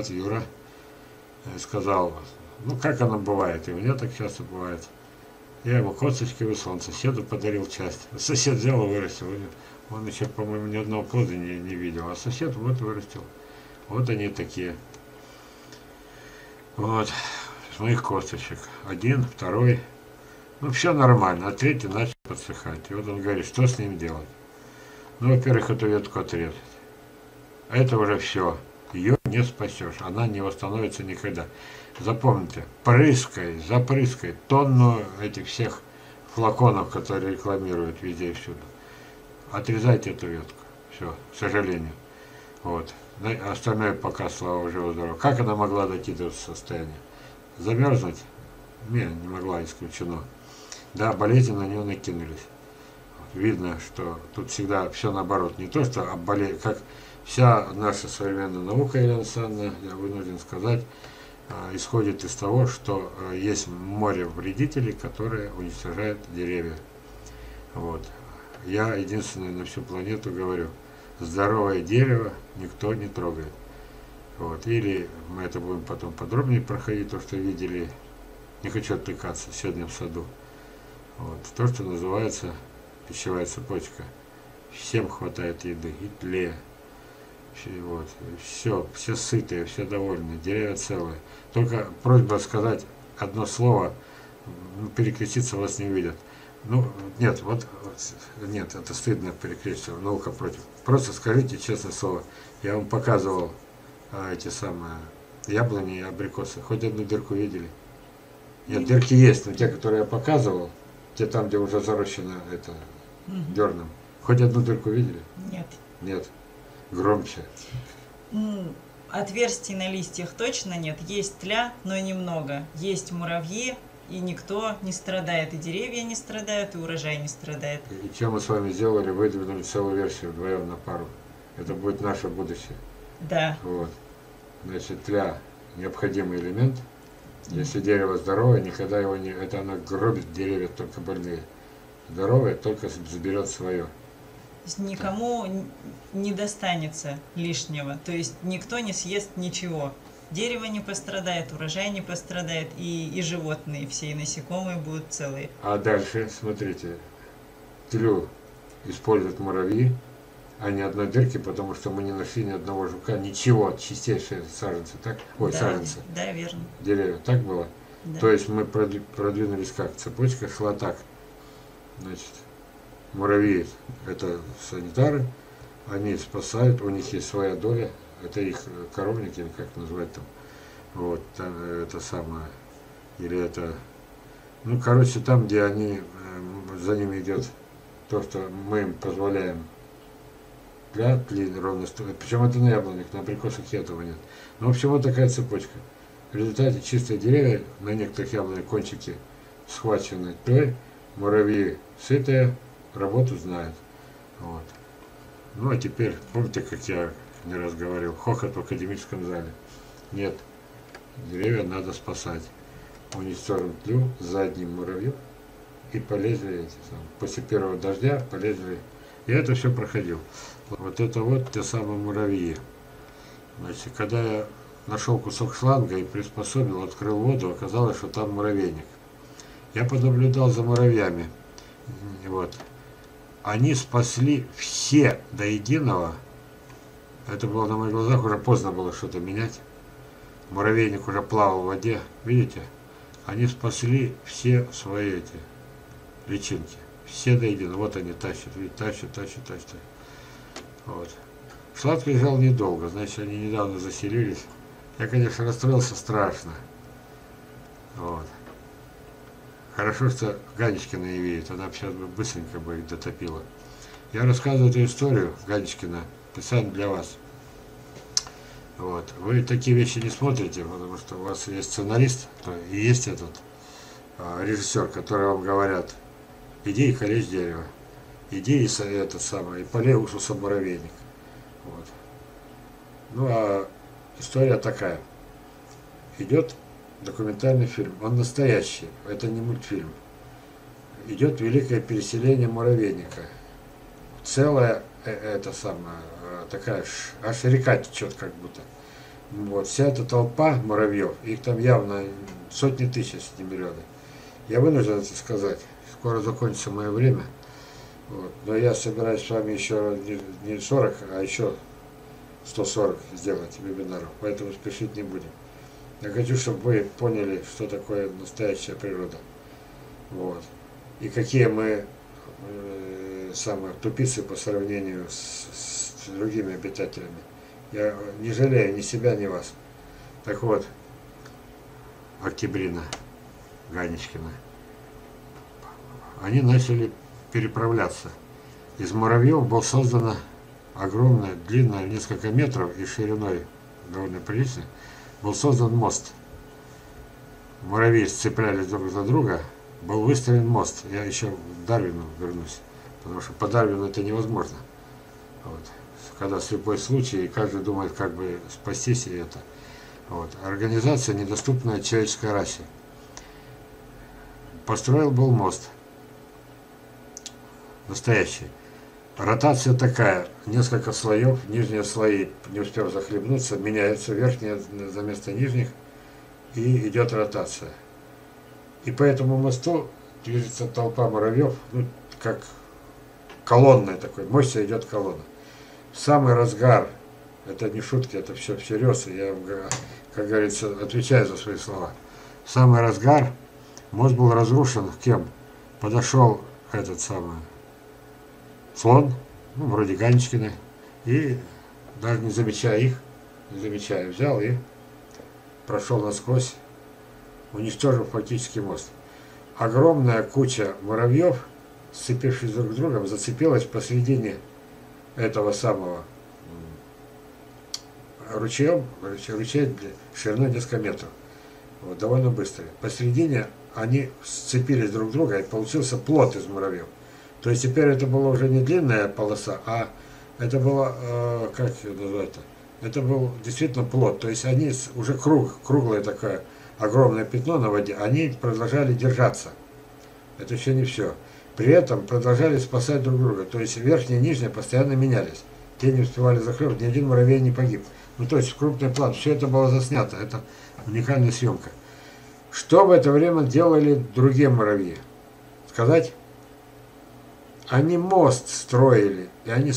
брат Юра сказал, ну как оно бывает, и у меня так часто бывает. Я ему косточки выслал, он соседу подарил часть. Сосед взял и вырастил. Он еще, по-моему, ни одного плода не видел, а сосед вот вырастил. Вот они такие. Вот, с моих косточек. Один, второй. Ну, все нормально, а третий начал подсыхать. И вот он говорит, что с ним делать? Ну, во-первых, эту ветку отрезать. А это уже все. Ее не спасешь. Она не восстановится никогда. Запомните, запрыскай тонну этих всех флаконов, которые рекламируют везде и всюду. Отрезайте эту ветку. Все, к сожалению. Вот. Остальное пока, слава живо здорово. Как она могла дойти до этого состояния? Замерзнуть? Не могла, исключено. Да, болезни на нее накинулись. Видно, что тут всегда все наоборот. Не то, что как вся наша современная наука, Елена Александровна, я вынужден сказать, исходит из того, что есть море вредителей, которые уничтожают деревья. Вот. Я единственное на всю планету говорю, здоровое дерево никто не трогает. Вот. Или мы это будем потом подробнее проходить, то, что видели, не хочу отвлекаться, сегодня в саду. Вот. То, что называется пищевая цепочка. Всем хватает еды, и тле. Вот. Все сытые, все довольны, деревья целые. Только просьба сказать одно слово, перекреститься вас не увидят. Ну, нет, нет, это стыдно перекреститься, наука против. Просто скажите честное слово, я вам показывал эти самые яблони и абрикосы. Хоть одну дырку видели? Нет, дырки есть, но те, которые я показывал, те там, где уже зарощено это дерном. Хоть одну дырку видели? Нет. Нет. Громче. Отверстий на листьях точно нет. Есть тля, но немного. Есть муравьи, и никто не страдает. И деревья не страдают, и урожай не страдает. И что мы с вами сделали? Выдвинули целую версию вдвоем на пару. Это будет наше будущее. Да. Вот. Значит, тля необходимый элемент. Если дерево здоровое, никогда его не... Это оно гробит деревья, только больные. Здоровое только заберет свое. То есть никому не достанется лишнего. То есть никто не съест ничего. Дерево не пострадает, урожай не пострадает, и животные все, и насекомые будут целые. А дальше, смотрите, тлю используют муравьи, а ни одной дырки, потому что мы не нашли ни одного жука, ничего, чистейшие саженцы, так? Ой, да, саженцы. Да, верно. Деревья, так было? Да. То есть мы продвинулись как? Цепочка шла так. Значит, муравьи – это санитары, они спасают, у них есть своя доля, это их коровник, или как называть там, вот, там, это самое, или это, ну, короче, там, где они, за ними идет то, что мы им позволяем, тли ровно стоит, причем это на яблонях, на абрикосах этого нет. Ну, в общем, вот такая цепочка. В результате чистые деревья, на некоторых яблонях кончики схвачены тлей, муравьи сытые, работу знают. Вот. Ну а теперь, помните, как я не раз говорил, хохот в академическом зале. Нет, деревья надо спасать. Уничтожим тлю задним муравьем и полезли эти самые. После первого дождя полезли. Я это все проходил. Вот это вот те самые муравьи. Значит, когда я нашел кусок шланга и приспособил, открыл воду, оказалось, что там муравейник. Я понаблюдал за муравьями. Вот. Они спасли все до единого. Это было на моих глазах, уже поздно было что-то менять. Муравейник уже плавал в воде. Видите? Они спасли все свои эти личинки. Все до единого. Вот они тащат. Видите, тащат. Вот. Шланг лежал недолго. Значит, они недавно заселились. Я, конечно, расстроился страшно. Вот. Хорошо, что Ганечкина не видит, она сейчас бы быстренько бы их дотопила. Я рассказываю эту историю, Ганечкина, специально для вас. Вот. Вы такие вещи не смотрите, потому что у вас есть сценарист, и есть этот режиссер, который вам говорят, иди и колечь дерево, иди и это самое, и полей уксусом муравейник. Вот. Ну а история такая. Идет документальный фильм, он настоящий, это не мультфильм. Идет великое переселение муравейника. Целая, это самая, такая, аж река течет как будто. Вот, вся эта толпа муравьев, их там явно сотни тысяч, если не миллионы. Я вынужден это сказать. Скоро закончится мое время. Вот. Но я собираюсь с вами еще не 40, а еще 140 сделать вебинаров. Поэтому спешить не будем. Я хочу, чтобы вы поняли, что такое настоящая природа. Вот. И какие мы самые тупицы по сравнению с другими обитателями. Я не жалею ни себя, ни вас. Так вот, Октябрина, Ганечкина, они начали переправляться. Из муравьев был создана огромная, длинная, несколько метров и шириной довольно прилично, был создан мост. Муравьи сцеплялись друг за друга, был выстроен мост. Я еще к Дарвину вернусь, потому что по Дарвину это невозможно. Вот. Когда слепой случай, и каждый думает, как бы спастись и это. Вот. Организация, недоступная человеческой расе. Построил был мост. Настоящий. Ротация такая, несколько слоев, нижние слои, не успев захлебнуться, меняются, верхние за место нижних, и идет ротация. И по этому мосту движется толпа муравьев, ну, как колонная такой, мощно идет колонна. В самый разгар, это не шутки, это все всерьез, и я, как говорится, отвечаю за свои слова. В самый разгар мост был разрушен кем? Подошел этот самый слон, ну, вроде Ганечкины, и даже не замечая их, взял и прошел насквозь, уничтожив фактически мост. Огромная куча муравьев, сцепившись друг с другом, зацепилась посредине этого самого ручей шириной несколько метров. Вот, довольно быстро. Посредине они сцепились друг с другом, и получился плот из муравьев. То есть теперь это была уже не длинная полоса, а это было, как назвать-то? Это был действительно плот. То есть они уже круглое такое огромное пятно на воде, они продолжали держаться. Это еще не все. При этом продолжали спасать друг друга. То есть верхние и нижние постоянно менялись. Те не успевали захлебнуть, ни один муравей не погиб. Ну то есть в крупный план. Все это было заснято. Это уникальная съемка. Что в это время делали другие муравьи? Сказать? Они мост строили. И они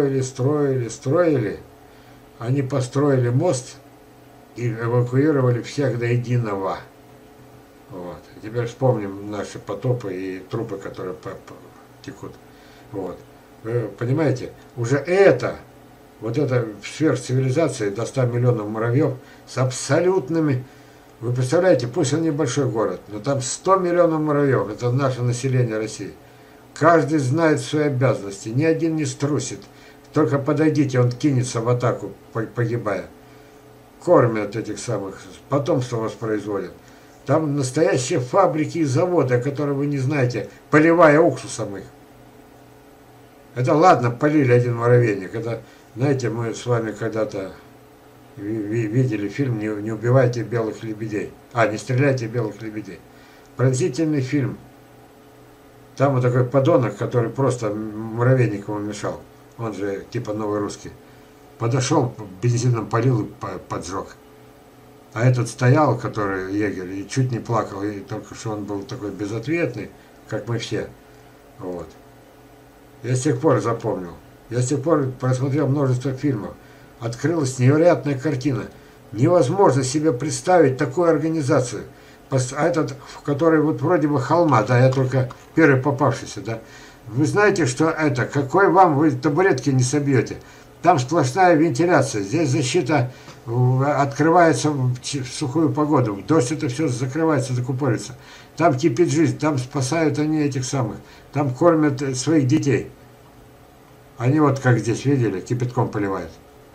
строили. Они построили мост и эвакуировали всех до единого. Вот. И теперь вспомним наши потопы и трупы, которые текут. Вот. Вы понимаете, уже вот эта сверхцивилизация до 100 миллионов муравьев с абсолютными... Вы представляете, пусть он небольшой город, но там 100 миллионов муравьев, это наше население России. Каждый знает свои обязанности, ни один не струсит. Только подойдите, он кинется в атаку, погибая. Кормят этих самых, потомство воспроизводят. Там настоящие фабрики и заводы, о которых вы не знаете, поливая уксусом их. Это ладно, полили один муравейник. Это, знаете, мы с вами когда-то видели фильм «Не убивайте белых лебедей». Не стреляйте белых лебедей. Пронзительный фильм. Там вот такой подонок, который просто муравейник ему мешал. Он же типа новый русский. Подошел, бензином полил и поджег. А этот стоял, который егерь, и чуть не плакал, и только что он был такой безответный, как мы все. Вот. Я с тех пор запомнил. Я с тех пор просмотрел множество фильмов. Открылась невероятная картина. Невозможно себе представить такую организацию. А этот, в которой вот вроде бы холма, да, я только первый попавшийся, да. Вы знаете, что это? Какой вы табуретки не собьете? Там сплошная вентиляция. Здесь защита открывается в сухую погоду. В дождь это все закрывается, закупорится. Там кипит жизнь, там спасают они этих самых. Там кормят своих детей. Они вот как здесь видели, кипятком поливают.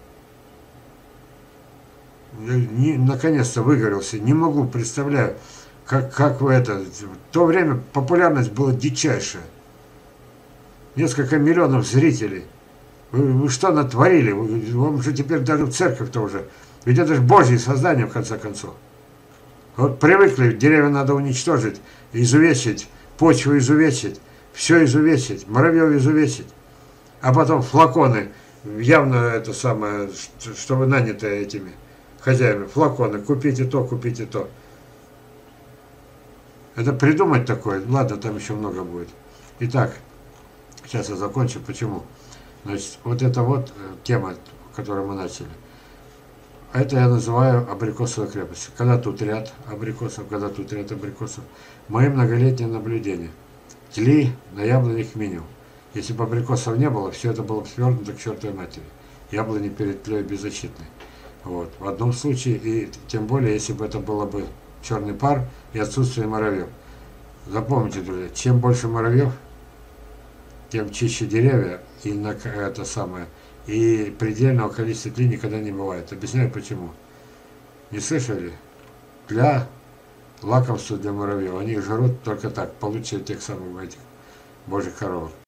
Наконец-то выгорелся. Не могу, представляю, как вы это... В то время популярность была дичайшая. Несколько миллионов зрителей. Вы что натворили? Вам же теперь даже в церковь-то уже. Ведь это же Божье создание, в конце концов. Вот привыкли, деревья надо уничтожить, изувечить, почву изувечить, все изувечить, муравьев изувечить. А потом флаконы, явно это самое, что вы наняты этими хозяевами, флаконы, купите то, купите то. Это придумать такое, ладно, там еще много будет. Итак, сейчас я закончу. Почему? Значит, вот эта вот тема, которую мы начали, это я называю абрикосовой крепостью. Когда тут ряд абрикосов, когда тут ряд абрикосов. Мои многолетние наблюдения. Тли на яблонях минимум. Если бы абрикосов не было, все это было бы свернуто к чертовой матери. Яблони перед тлей беззащитны. Вот. В одном случае, и тем более, если бы это было бы черный пар и отсутствие муравьев. Запомните, друзья, чем больше муравьев, тем чище деревья, и это самое, и предельного количества тли никогда не бывает. Объясняю почему. Не слышали? Для лакомства для муравьев. Они их жрут только так, получше тех самых этих божьих коровок.